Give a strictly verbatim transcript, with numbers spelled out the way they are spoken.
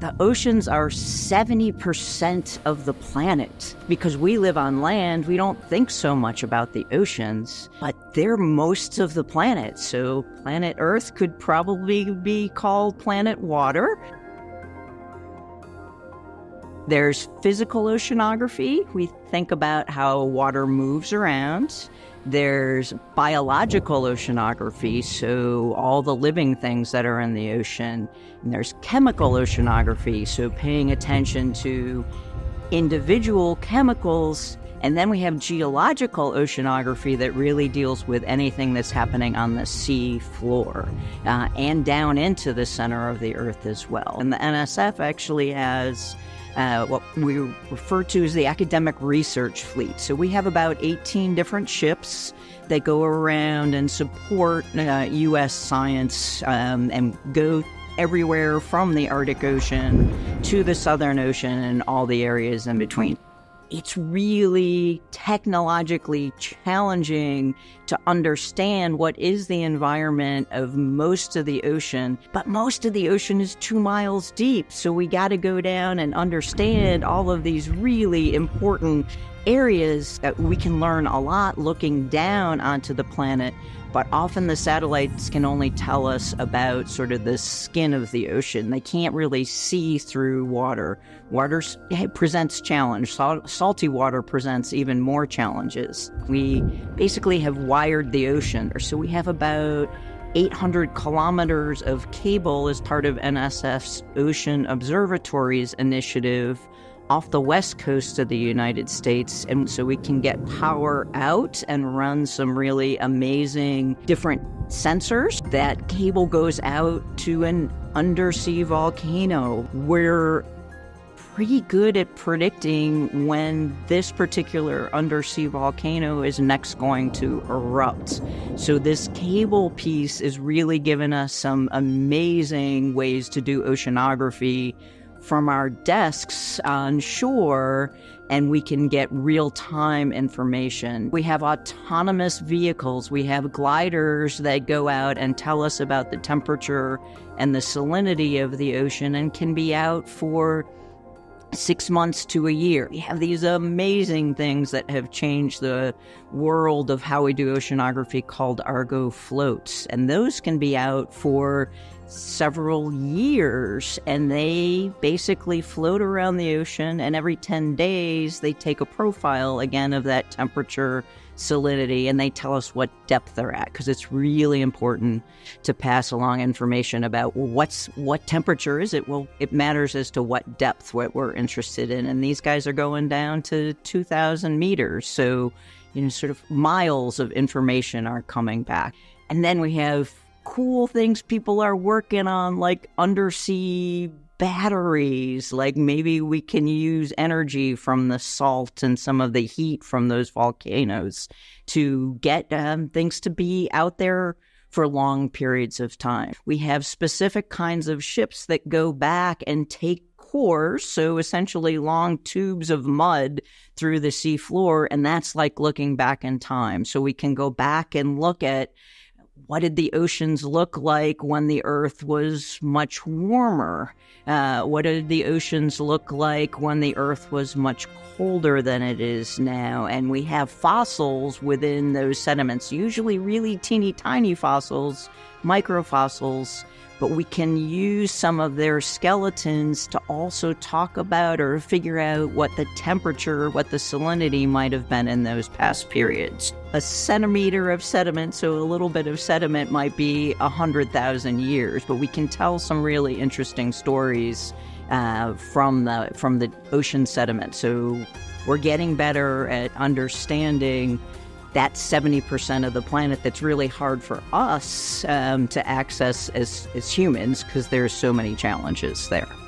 The oceans are seventy percent of the planet. Because we live on land, we don't think so much about the oceans, but they're most of the planet. So planet Earth could probably be called planet water. There's physical oceanography. We think about how water moves around. There's biological oceanography, so all the living things that are in the ocean. And there's chemical oceanography, so paying attention to individual chemicals. And then we have geological oceanography that really deals with anything that's happening on the sea floor uh, and down into the center of the Earth as well. And the N S F actually has Uh, what we refer to as the academic research fleet. So we have about eighteen different ships that go around and support uh, U S science um, and go everywhere from the Arctic Ocean to the Southern Ocean and all the areas in between. It's really technologically challenging to understand what is the environment of most of the ocean, but most of the ocean is two miles deep. So we got to go down and understand all of these really important areas that we can learn a lot looking down onto the planet. But often the satellites can only tell us about sort of the skin of the ocean. They can't really see through water. Water presents challenge. Sal- salty water presents even more challenges. We basically have wired the ocean. So we have about eight hundred kilometers of cable as part of N S F's Ocean Observatories initiative off the west coast of the United States, and so we can get power out and run some really amazing different sensors. That cable goes out to an undersea volcano. We're pretty good at predicting when this particular undersea volcano is next going to erupt. So this cable piece is really giving us some amazing ways to do oceanography from our desks on shore, and we can get real-time information. We have autonomous vehicles. We have gliders that go out and tell us about the temperature and the salinity of the ocean and can be out for six months to a year. We have these amazing things that have changed the world of how we do oceanography called Argo floats, and those can be out for several years, and they basically float around the ocean, and every ten days they take a profile again of that temperature, salinity, and they tell us what depth they're at, because it's really important to pass along information about, well, what's what temperature is it? Well, it matters as to what depth what we're interested in, and these guys are going down to two thousand meters, so you know, sort of miles of information are coming back. And then we have cool things people are working on, like undersea batteries. Like maybe we can use energy from the salt and some of the heat from those volcanoes to get um, things to be out there for long periods of time. We have specific kinds of ships that go back and take cores, so essentially long tubes of mud through the sea floor, and that's like looking back in time. So we can go back and look at what did the oceans look like when the Earth was much warmer? Uh, what did the oceans look like when the Earth was much colder than it is now? And we have fossils within those sediments, usually really teeny tiny fossils, microfossils, but we can use some of their skeletons to also talk about or figure out what the temperature, what the salinity might have been in those past periods. A centimeter of sediment, so a little bit of sediment, might be one hundred thousand years, but we can tell some really interesting stories uh, from the from the ocean sediment. So we're getting better at understanding that seventy percent of the planet that's really hard for us um, to access as, as humans, because there's so many challenges there.